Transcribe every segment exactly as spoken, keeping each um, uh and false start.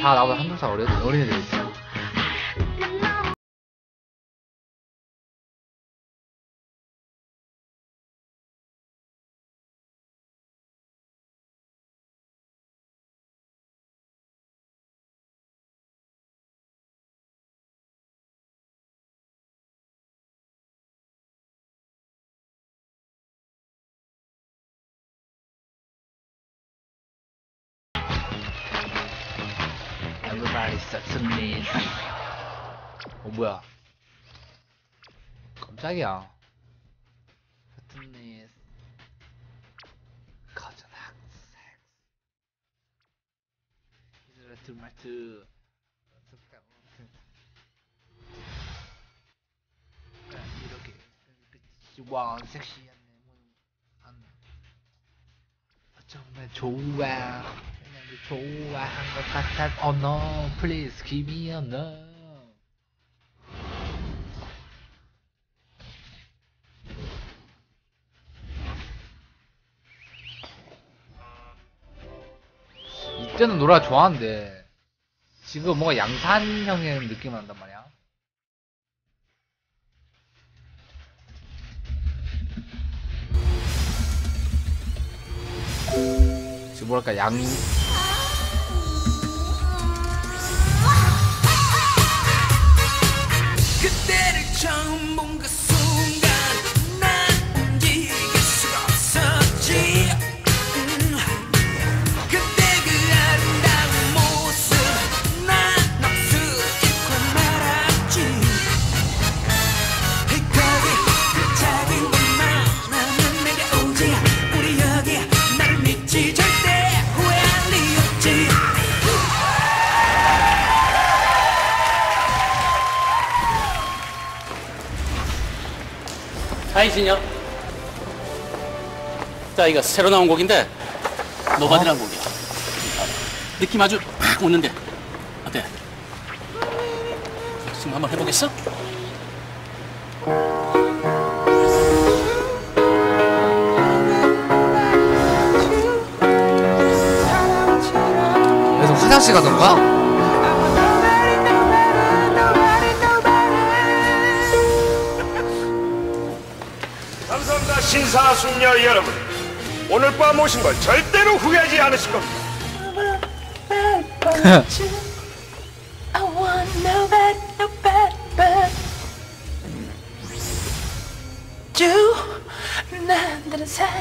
다 나보다 한두 살 어린, 어린 애들 있어. Everybody sucks on me. 어 뭐야? 깜짝이야. Fitness. 거전 학생. 이즈라 투마트. 이렇게 와 섹시한 내문 정말 좋아. 좋아한 것 같아. Oh no, please give me a no. 이때는 노래가 좋아하는데 지금 뭔가 양산형의 느낌이 난단 말이야. 지금 뭐랄까 양 그때를 처음 본 그 순간 난 움직일 수가 없었지. 음. 그때 그 아름다운 모습 난 넋을 잃고 말았지. 거기 그 작은 것만 나는 내게 오지. 우리 여기 나를 믿지. 절대 후회할 리 없지. 하이진이요. 자, 이거 새로 나온 곡인데 노바디라는 곡이야. 느낌 아주 팍 오는데 어때? 지금 한번 해보겠어? 그래서 화장실 가던가? 감사합니다. 신사숙녀 여러분, 오늘 밤 오신 걸 절대로 후회하지 않으실 겁니다. I want nobody, nobody but you. 나들은 사랑.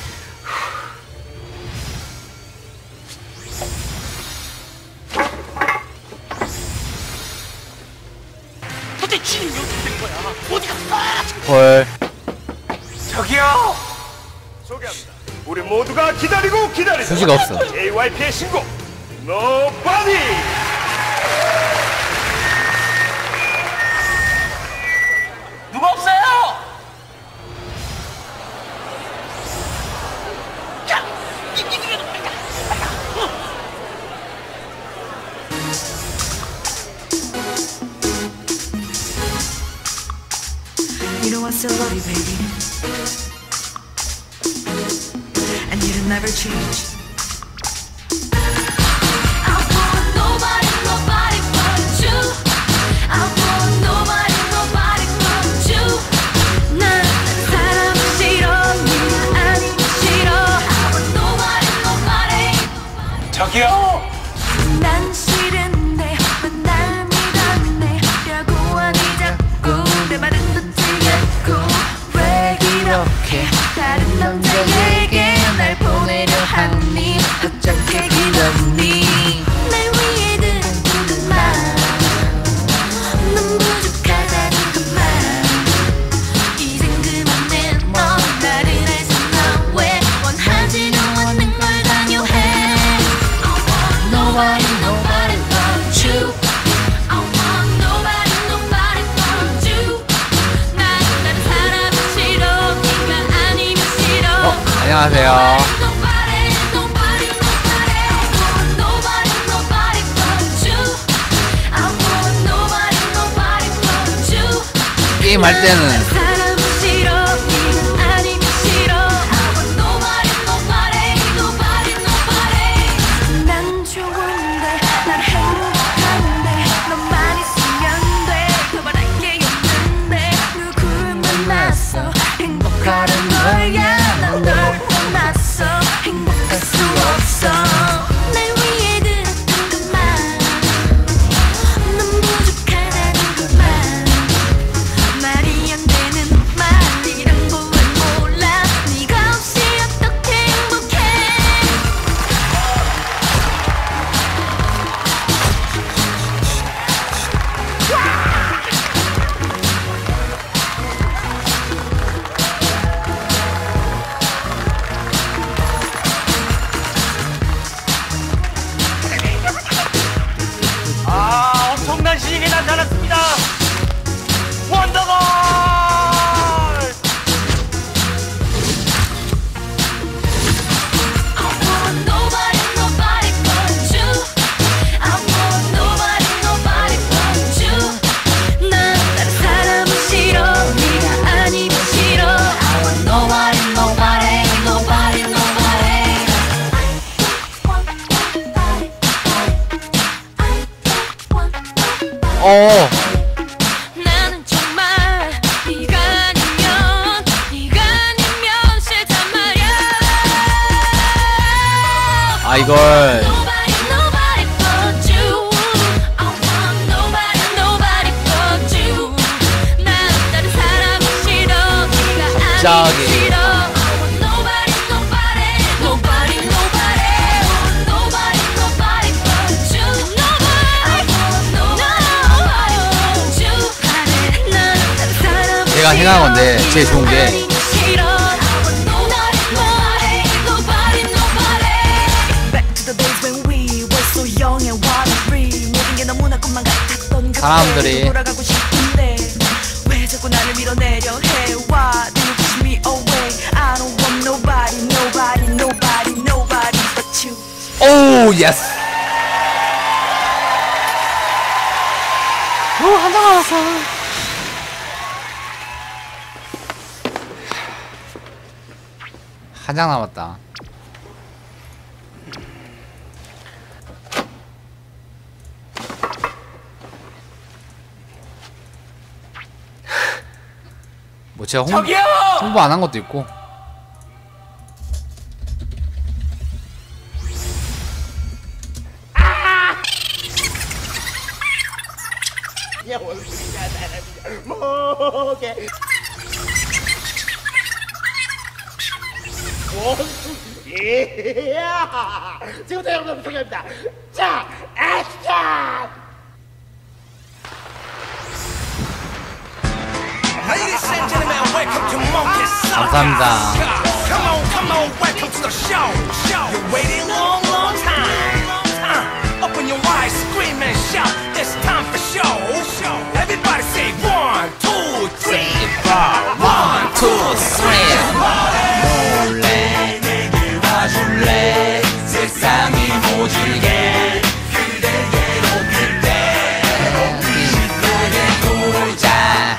도대체 지금 어떻게 된 거야? 어디 갔어? 헐. 저기요! 소개합니다. 우리 모두가 기다리고 기다리는 소식 없어. 제이와이피의 신곡 Nobody! 누가 없어요? 야! 이기들이라도 빨리 가! 빨리 가! You know I still love you, baby, and you'll never change. I want nobody, nobody but you. I want nobody, nobody but you. 난 사람 싫어, 네가 아니면 싫어. I want nobody, nobody. 저기요! 난 싫은데 왜 날 믿었네. 아니 자꾸 내 말은 듣지 않고 왜 이렇게 다른 남자에게 날 보내려 하니. 어떻게 그러니. 날 위해 들은 그말 넌 부족하다는 그 말 이젠 그만해. 넌 나를 알잖아. 왜 원하지도 않는 걸 강요해. Nobody, nobody but you. I want nobody, nobody but you. 난 다른 사람은 싫어. 네가 아니면 싫어. 어, 안녕하세요. Nobody, nobody, nobody. I want nobody, nobody but you. I want nobody, nobody but you. 게임 할 때는 사람은 싫어. 네가 아니면 싫어. I want nobody, nobody, nobody, nobody. 난 좋은데 날 행복 어. 나는 정말 네가 아니면 네가 아니면 싫단 말이야. 아 이걸 Nobody, nobody but you. I want nobody, nobody but you. 난 다른 사람이 싫어. 네가 갑자기. 아니면 싫어. I want nobody, nobody, nobody, nobody. Nobody, nobody but you. Nobody, I want nobody but you. 난 다른 사람이 제가 생각한 건데 제일 좋은 게 아니면 싫어. I want nobody, nobody, nobody, nobody. Back to the days when we were so young and wild and free. 모든 게 너무나 꿈만 같았던 그때 사람들이 돌아가고 싶은데 왜 자꾸 나를 밀어내려 해. Why do you push me away? I don't want nobody, nobody, nobody, nobody but you. 오 예스. 오한 장 남았어. 한 장 남았다. 뭐 제가 홍, 홍보 안 한 것도 있고. 지금부터 여러분 소개합니다. 자, 액션! Ladies and gentlemen, welcome to Monkey Soul. 감사합니다. Come on, come on, welcome to the show. Show. You're waiting long, long time. Uh, open your eyes, scream and shout. It's time for show. Show. Everybody say one, two, three, four. One, two, three. 몰래 내게 와줄래? 세상이 모질게 그댈 괴롭힐 때 신나게 놀자.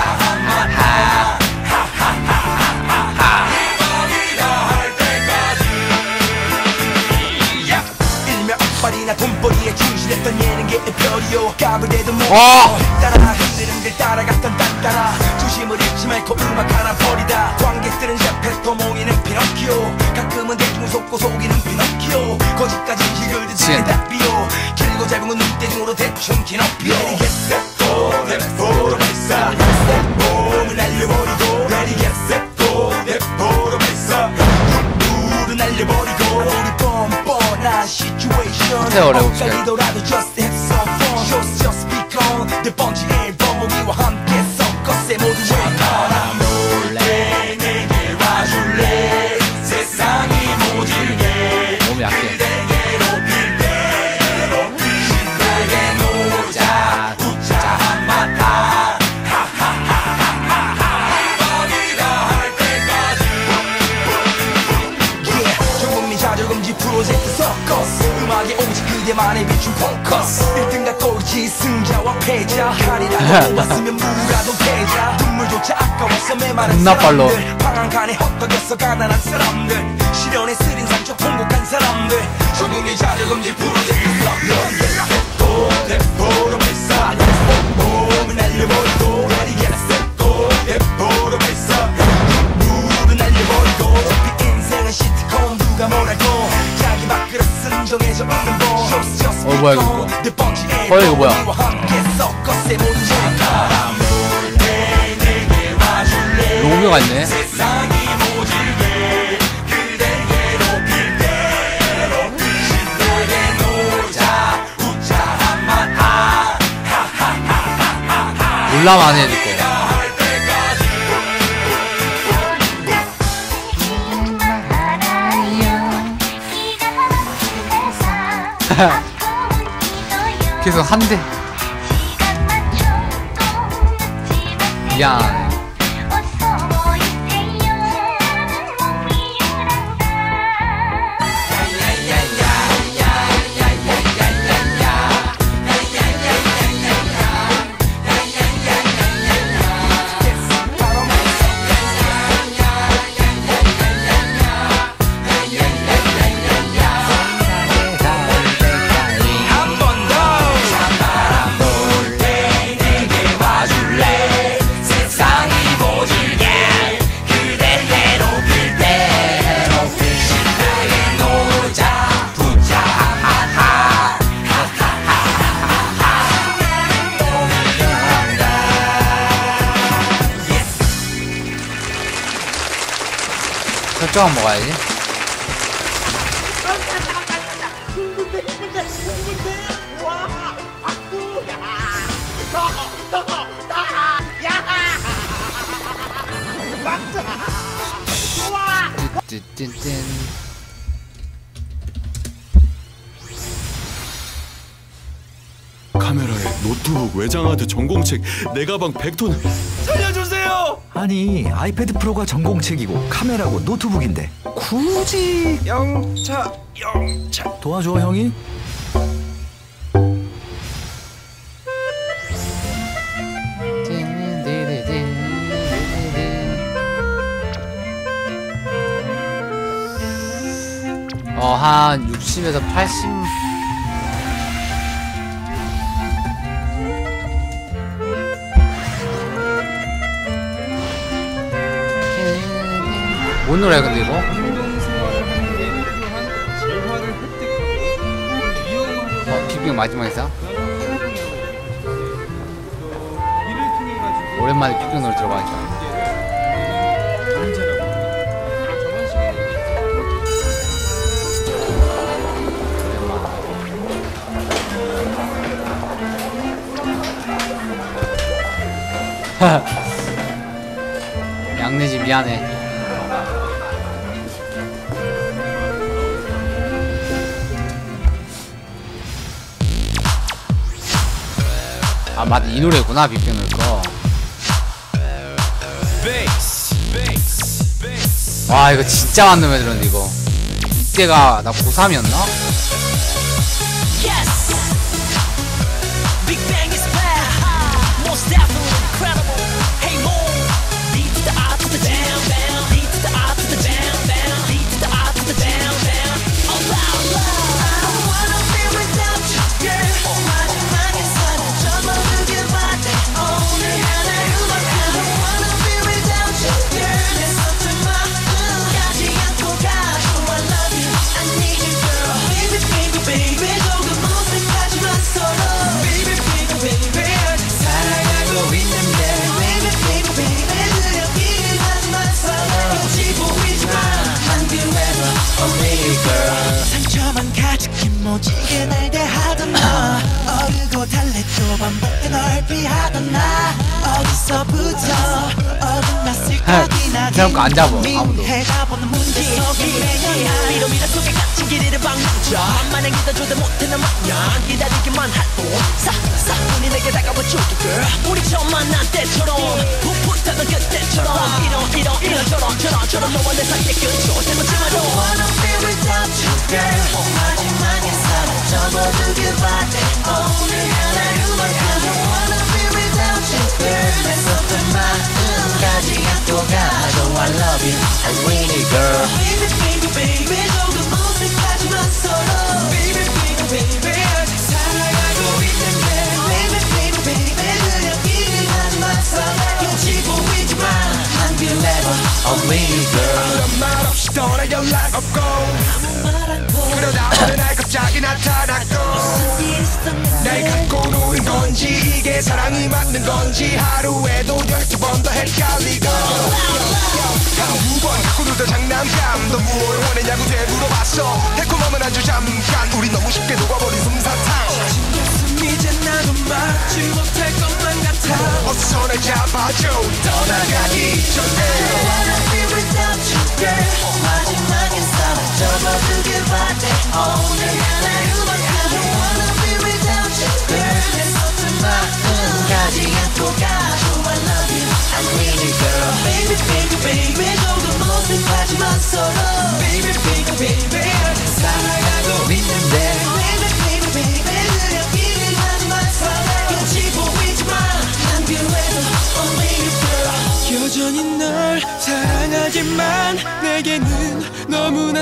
일명빨이나 돈벌이에 충실했던 예능계의 별이요. 까불대도 못 와. 따라 흔들흔들 따라갔던 딴따라 중심을 잃지 말고 음악 하나 버리다. 관객들은 옆에서 모이는 피노키오. 가끔은 대중을 속고 속이는 피노키오. 거짓까지 힘을 듣는 답비오. 길고 짧은 건 눈대중으로 대충 키높이오. Ready get set go 대포로 발사. 몸을 날려버리고 Ready get set go 대포로 발사. 눈물을 날려버리고 우리 뻔뻔한 situation 엇갈리더라도 just have some fun. Just just speak on 네 번째 앨범 우리와 함께 섞었세 모두의 바람. 몰래 내게 와줄래? 세상이 모질게 몸이 약해. 그댈 괴롭힐 대로 신나게 놀자. 웃자 한마다 대박이다 할 때까지. Yeah, 전국민 자절금지 프로젝트 서커스. 음악에 오직 그대만의 비춘 포커스. 일 등과 꼴찌 승자와 패자. 칼이라도 뽑았으면 무라도 패자. 눈물조차 아까워서 메마른 겁나 빨라. 사람들. 방황간에 헛떡여서 가난한 사람들. 시련에 쓰린 상처 통곡한 사람들. 전국민 자절금지 프로젝트 서커스. 또 대포로 발사. 몸을 날려버리고 Ready get set go 대포로 발사. 눈물을 날려버리고 어차피 인생은 시트콤 누가 뭐랄고 자기 밥그릇 쓴 정해져 있는 법. 어 뭐야 이거. 어 이거 뭐야. 로미오가 있네. 몰라 많이 해줄 거. 계속 한 대. 미안. 저쪽만 먹어야지. 찐찐찐. 카메라에 노트북, 외장하드, 전공책, 내 가방 백 톤 살려주세요! 아니 아이패드 프로가 전공책이고 카메라고 노트북인데 굳이 영차 영차 도와줘 형이? 어, 한 육십에서 팔십. 뭔 노래야 근데 이거? 어, 빅뱅 마지막에서? 오랜만에 빅뱅 노래 들어봐야죠. 양내지 미안해. 아 맞다, 이 노래구나 빅뱅 거. 와 이거 진짜 많은 애 들었는데 이거. 이때가 나 고삼이었나? Yes, Big Bang is back. Most definitely incredible. Hey mo, D to the I to the down down, D to the I to the down down, D to the I to the down down. Oh loud loud. I don't wanna be without you, girl. 마지막에 사는 접어두길 바래. 오늘 하나로만. I don't wanna be without you, girl. 내 손을 마음까지 안고 가줘. I love you, I need you, girl. Baby, baby, baby, 조금 어색하지만 서로. Baby, baby, baby, 사랑하고 있는데. Baby, baby, baby, 느려지긴 하지만 서로. 눈치 보이지만 난 그래도 only girl. 상처만 가득히 모지게 날 대하던 너. 어르고 달래도 반복해 널 피하던 나. 어디서부터 어긋났을 거기나. 이사람 거 안 잡아 아무도. 해가보는 문제 속에 매년 미로미라 속에 갇힌 길이를 방문져. 만약 믿어줘도 못하는 마냥 기다리기만 할 뿐. 싹싹 눈이 내게 다가와 줄게 girl. 우리 처음 만난 때처럼 풋풋하던 그때처럼 이런 이런 이런 저런 저런 저런 너와 내 사이의 끝도 잘못지만 don't wanna be without you girl. 마지막에 사랑 접어두길 바래. 오늘 하나로만. I don't wanna be without you girl. 내 손을 마음까지 안고 가줘. I love you, I really girl. Baby, baby, baby, 조금 어색하지만 서로. Baby, baby, baby, 사랑하고 있는데. Baby, baby, baby, 느려지긴 하지만 서로. 눈치 보이지만 난 그래도 only girl. 그런 말 없이 떠나 연락 없고 아무 말 않고 그러다 어느 날 갑자기 나타났고 무슨 일 있었는데. 날 갖고 노는 건지 이게 사랑이 맞는 건지 하루에도 열두 번 더 헷갈리고 한 두 번 갖고 놀던 장난감 너 무얼 원했냐고 되물어봤어. 달콤함은 아주 잠깐 우리 너무 쉽게 녹아버린 솜사탕. 이제 나도 막지 못할 것만 같아. 어서 날 잡아줘 떠나가기 전에. I don't wanna be without you girl. 마지막에 사랑 접어두길 바래. 오늘 하나로만. I don't wanna be without you girl. 내 손을 마음까지 안고 가줘. I love you, I really girl. Baby, baby, baby, 조금 어색하지만 서로. Baby, baby, baby, 사랑하고 있는데. Baby, baby, baby, 느려지긴 하지만 서로. 눈치 보이지만 난 그래도 only you girl. 여전히 널 사랑하지만 내게는 너무나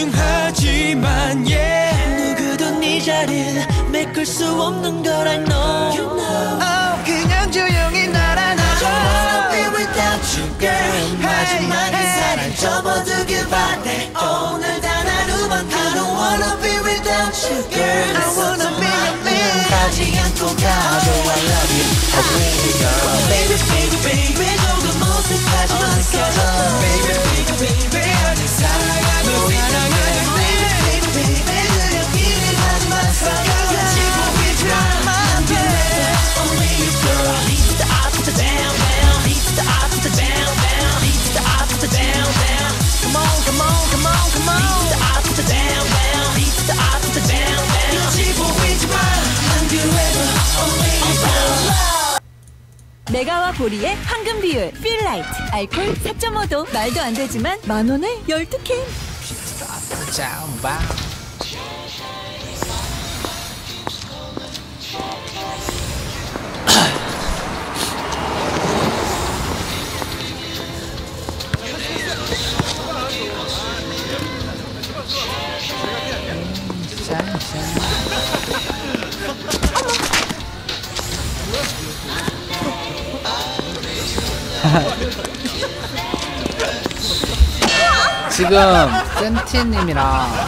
소중하지만 yeah. 누구도 네 자리를 메꿀 수 없는 걸 I know, you know. oh, 그냥 조용히 날 안아줘. I don't wanna be without you girl. 마지막에 사랑 접어두길 바래. 오늘 단 하루만. I don't wanna be without you girl. I wanna be your man. 까지 안고 가줘. I love you, I really girl. Baby, baby, baby, 조금 어색하지만 서로. Baby, baby, baby, 메가와 보리의 황금 비율 필라이트 알콜 사 점 오 도 말도 안 되지만 만 원에 열두 캔. 짱바. 지금 센티님이랑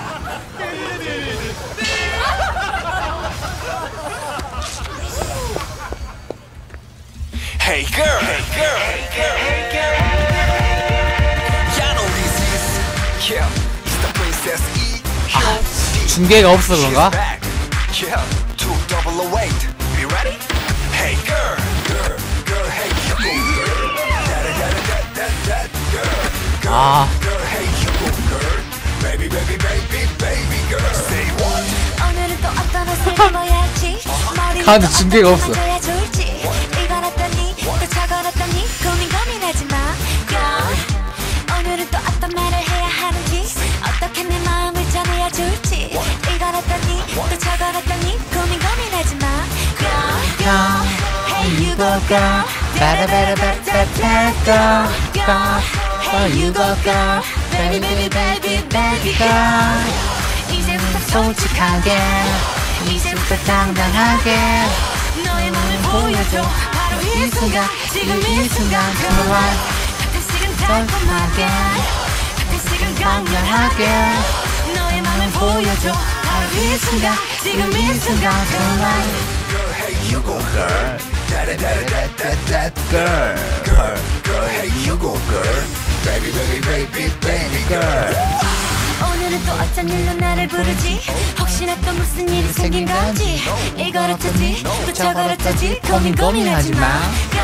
Hey girl, hey girl, hey girl, hey girl. Yeah, I know this is yeah, it's the princess E. 아, 중계가 없어 그런가? Yeah, two double oh eight. Be ready? Hey girl, girl, girl, hey you go girl. That that that that that girl. 아, Girl, hey you go girl. Baby, baby, baby, baby girl. Say what? 오늘은 또 어떤 옷을 입어야지 가는 중계가 없어. 이건 어떠니 또 저건 어떠니 고민 고민하지 마 girl. 오늘은 또 어떤 말을 해야 하는지 어떻게 내 마음을 전해야 좋을지 이건 어떠니 또 저건 어떠니 고민 고민하지 마 girl. girl, Hey you go girl. better better better better girl, girl, oh you go girl, baby baby baby baby girl. 이제부터 솔직하게, 이제부터 당당하게 너의 마음을 보여줘 바로 이 순간 지금 이 순간 그만 가끔씩은 달콤하게 가끔씩은 강렬하게 너의 마음을 보여줘 바로 이 순간 지금 이 순간 그만 Girl, hey you go girl. That that that that that that girl, girl, girl, hey you go girl. Baby, baby, baby, baby girl. 오늘은 또 어쩐 일로 나를 부르지 혹시나 또 무슨 일이 생긴 건지 이걸 어쩌지 또 저걸 어쩌지 고민 고민하지 마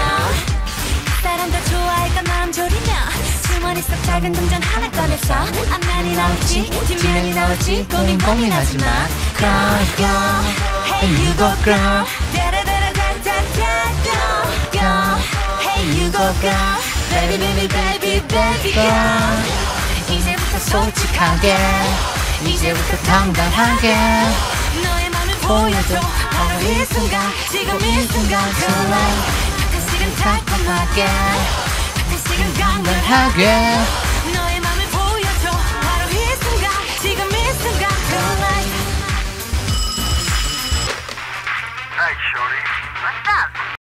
사람도 좋아할까 마음 졸이며 주머니 속 작은 동전 하나 꺼내서 앞면이 나올지 뒷면이 나올지 고민 고민하지 마 Girl, girl, hey you go girl Girl, hey you go girl Baby, baby, baby, baby girl 이제부터 솔직하게, 이제부터 당당하게 너의 맘을 보여줘 바로 이 순간 지금 이 순간 그만 가끔씩은 달콤하게 가끔씩은 강렬하게 너의 맘을 보여줘 바로 이 순간 지금 이 순간 그만 Hey, shorty,